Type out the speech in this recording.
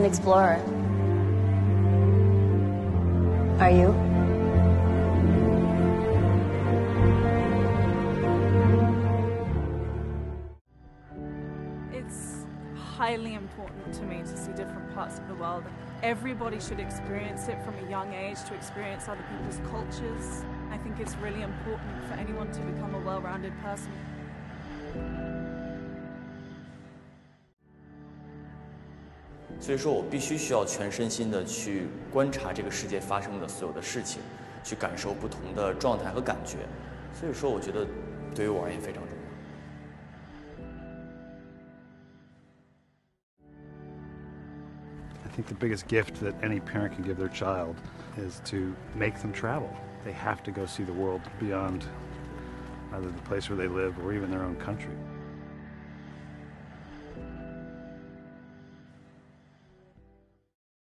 explorer. Are you? It's highly important to me to see different parts of the world. Everybody should experience it from a young age, to experience other people's cultures. I think it's really important for anyone to become a well-rounded person. 所以说我必须需要全身心的去观察这个世界发生的所有的事情，去感受不同的状态和感觉。所以说，我觉得对于我而言非常重要。 I think the biggest gift that any parent can give their child is to make them travel. They have to go see the world beyond either the place where they live or even their own country.